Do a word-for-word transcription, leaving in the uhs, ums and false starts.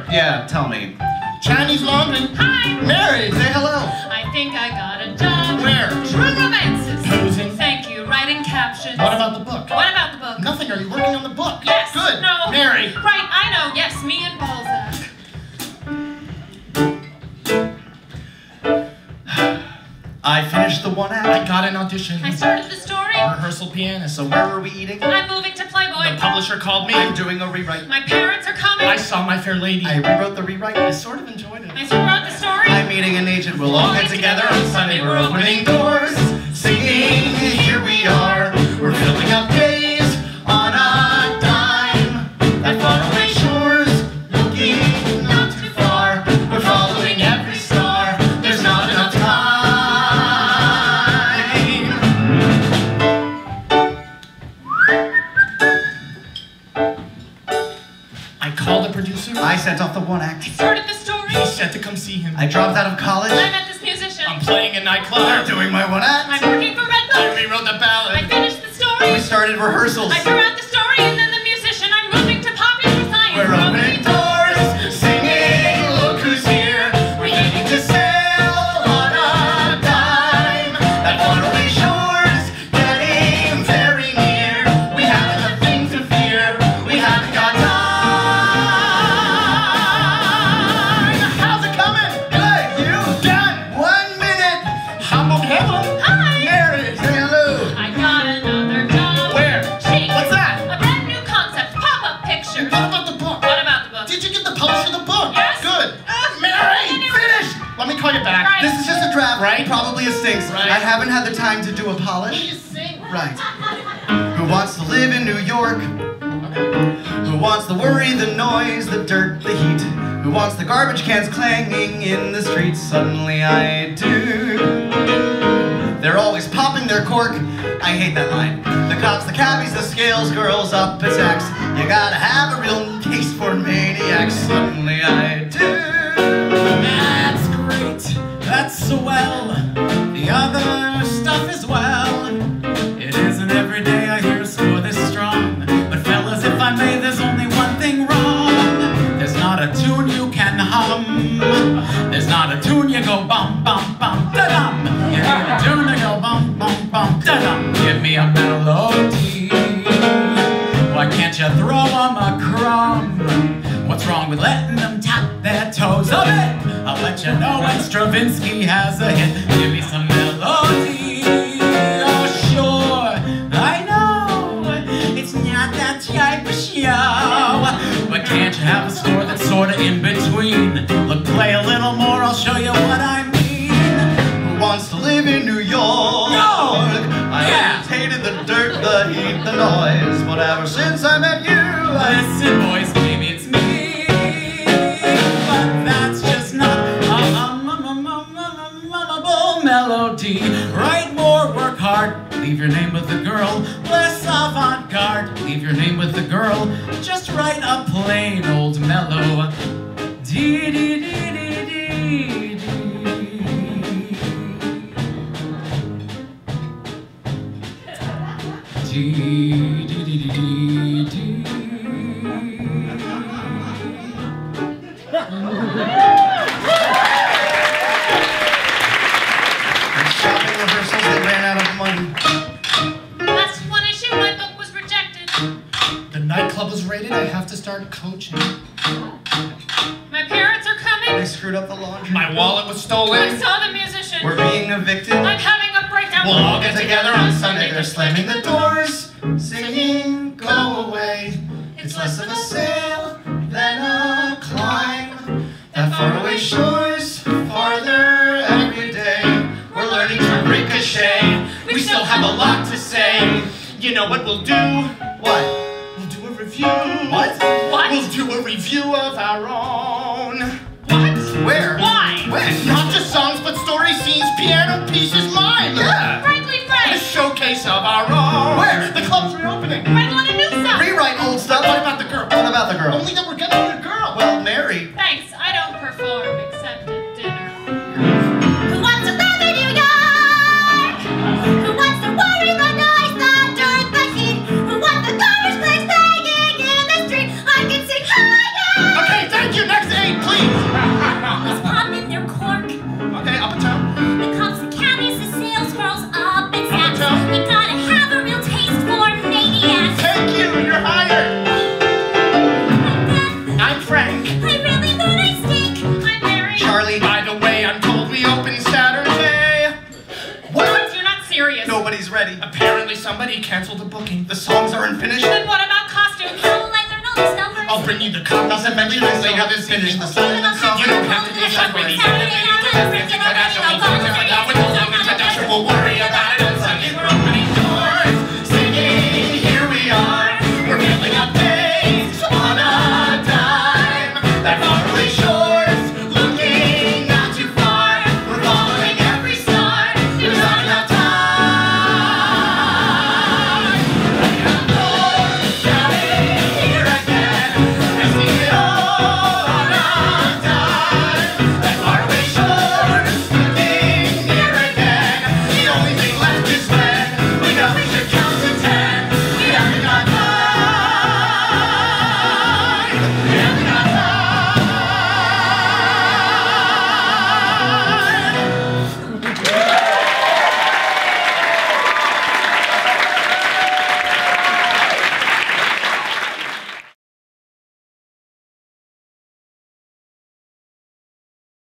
Yeah, tell me. Chinese laundry. Hi. Mary, say hello. I think I got a job. Where? True Romances. Posing. Thank you. Writing captions. What about the book? What about the book? Nothing. Are you working on the book? Yes. Good. No. Mary. Right, I know. Yes, me and Balzac. I finished the one act. I got an audition. I started the story. Rehearsal pianist. So where were we eating? I'm moving to Playboy. The publisher called me. I'm doing a rewrite. My parents are coming. I saw My Fair Lady. I rewrote the rewrite. I sort of enjoyed it. I still wrote the story. I'm meeting an agent. We'll all get together on Sunday. We're opening doors, singing. Here we are. We're filling up days on a dime. That faraway shores, looking not too far. We're following every star. There's not enough time. I called the producer. I sent off the one act. I started the story. He said to come see him. I dropped out of college. I met this musician. I'm playing a nightclub. I'm doing my one act. I'm working for Red I Bull. rewrote the I ballad. finished the story. We started rehearsals. I threw out the story and then the musician. I'm moving to popular science. We're opening doors, singing, look who's here. We're getting to sail on a dime. That faraway shore's getting very near. We haven't a thing to fear. We haven't got time. How's it coming? Good, you? Done. One minute. Humble hello. Hi. Mary, say hello. I got another job. Where? Chic. What's that? A brand new concept. Pop-up picture. What about the book? What about the book? Did you get the publisher the book? Yes. Good. Mary, finished. Let me call you back. Right. This is just a draft, Right. Probably a stinks. Right. I haven't had the time to do a polish. Please sing. Right. Who wants to live in New York? Who wants the worry, the noise, the dirt, the heat? Who wants the garbage cans clanging in the streets? Suddenly I do. They're always popping their cork. I hate that line. The cops, the cabbies, the scales, girls up attacks. You gotta have a real taste for maniacs. Suddenly I do. That's great, that's swell. The other stuff as well. It isn't every day I hear a score this strong. But fellas, if I may, there's only one thing wrong. There's not a tune you can hum. There's not a tune you go bum bum bum da dum. You need a tune to go bum bum bum da dum. Give me a melody. Why can't you throw 'em a crumb? What's wrong with letting them tap their toes a bit? I'll let you know when Stravinsky has a hit. Give me some melody. Oh sure, I know it's not that type of show, but can't you have a score that's sorta in between? Look, play a little more, I'll show you what I mean. Who wants to live in New York? York! I Yeah. always hated the dirt, the heat, the noise. But ever since I met you, I... Listen, boys, maybe it's me, but that's just not a hummable melody. Write more, work hard, leave your name with the girl. Less avant-garde, leave your name with the girl. Just write a plain old mellow. Dee dee dee dee dee dee. Dee dee dee dee dee. Shopping rehearsals, they ran out of money. That's one issue. My book was rejected. The nightclub was raided. I have to start coaching. My parents are They coming. screwed up the laundry. My wallet was I stolen. saw the musician. We're being evicted. I'm having a breakdown. We'll all get together on Sunday. They're slamming the doors, singing, go away. It's less of a sail than a climb. That faraway shore's farther every day. We're learning to ricochet. We still have a lot to say. You know what we'll do? What? We'll do a review. What? What? We'll do a review of our own. What? Where? Why? When? Not just songs, but story scenes, piano pieces, mime. Yeah. Frankly, A Frank. showcase of our own. Where? The club's reopening. Write a lot of new stuff. Rewrite old stuff. What about the girl? What about the girl? Only that we're getting a girl. Well, Mary. Thanks. I don't perform except at dinner. Who wants to live in New York? Who wants to worry the noise, the dirt, the heat? Who wants the garbage bags banging in the street? I can sing higher. Okay, thank you. Next A cancel the booking. The songs aren't finished. Then what about costumes? How will I learn all these numbers? I'll bring you the copies and mention this later this finish. The silence of you don't have to decide when you don't we'll worry about it on Sunday. We're opening